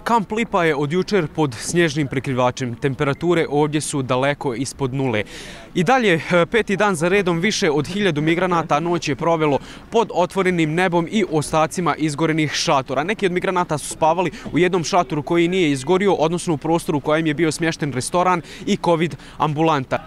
Kamp Lipa je od jučer pod snježnim prekrivačem. Temperature ovdje su daleko ispod nule. I dalje, peti dan za redom, više od 1000 migranata noć je provelo pod otvorenim nebom i ostacima izgorenih šatora. Neki od migranata su spavali u jednom šatoru koji nije izgorio, odnosno u prostoru u kojem je bio smješten restoran i COVID ambulanta.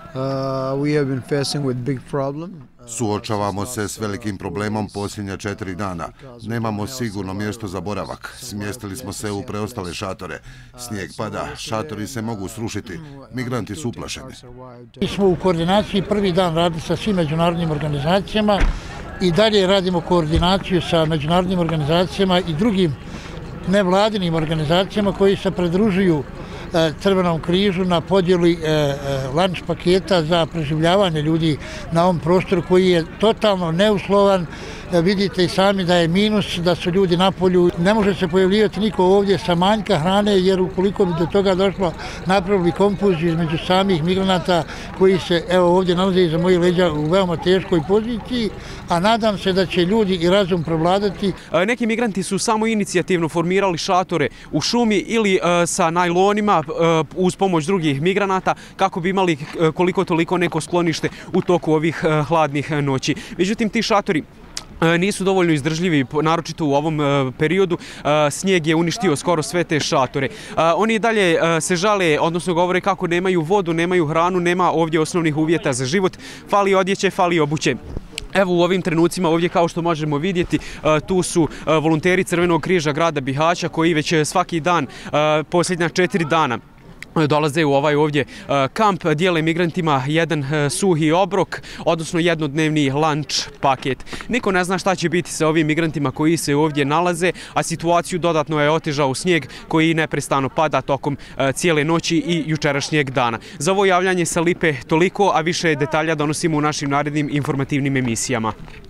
Suočavamo se s velikim problemom posljednja 4 dana. Nemamo sigurno mjesto za boravak. Smjestili smo se u preostale šatore. Snijeg pada, šatori se mogu srušiti. Migranti su uplašeni. Mi smo u koordinaciji prvi dan radili sa svim međunarodnim organizacijama i dalje radimo koordinaciju sa međunarodnim organizacijama i drugim nevladinim organizacijama koji se pridružuju Crvenom križu na podjeli lunch paketa za preživljavanje ljudi na ovom prostoru koji je totalno neuslovan. Vidite i sami da je minus, da su ljudi na polju. Ne može se pojavljivati niko ovdje sa manjka hrane, jer ukoliko bi do toga došlo, napravili konfuziju između samih migranata koji se ovdje nalaze iza mojih leđa u veoma teškoj poziciji, a nadam se da će ljudi i razum prevladati. Neki migranti su samo inicijativno formirali šatore u šumi ili sa najlonima uz pomoć drugih migranata kako bi imali koliko toliko neko sklonište u toku ovih hladnih noći. Međutim, ti šatori nisu dovoljno izdržljivi, naročito u ovom periodu. Snijeg je uništio skoro sve te šatore. Oni i dalje se žale, odnosno govore kako nemaju vodu, nemaju hranu, nema ovdje osnovnih uvjeta za život, fali odjeće, fali obuće. Evo u ovim trenucima ovdje, kao što možemo vidjeti, tu su volonteri Crvenog križa grada Bihaća koji već svaki dan, posljednja 4 dana, dolaze u ovaj ovdje kamp, dijele migrantima jedan suhi obrok, odnosno jednodnevni lunch paket. Niko ne zna šta će biti sa ovim migrantima koji se ovdje nalaze, a situaciju dodatno je otežao snijeg koji neprestano pada tokom cijele noći i jučerašnjeg dana. Za ovo javljanje sa Lipe toliko, a više detalja donosimo u našim narednim informativnim emisijama.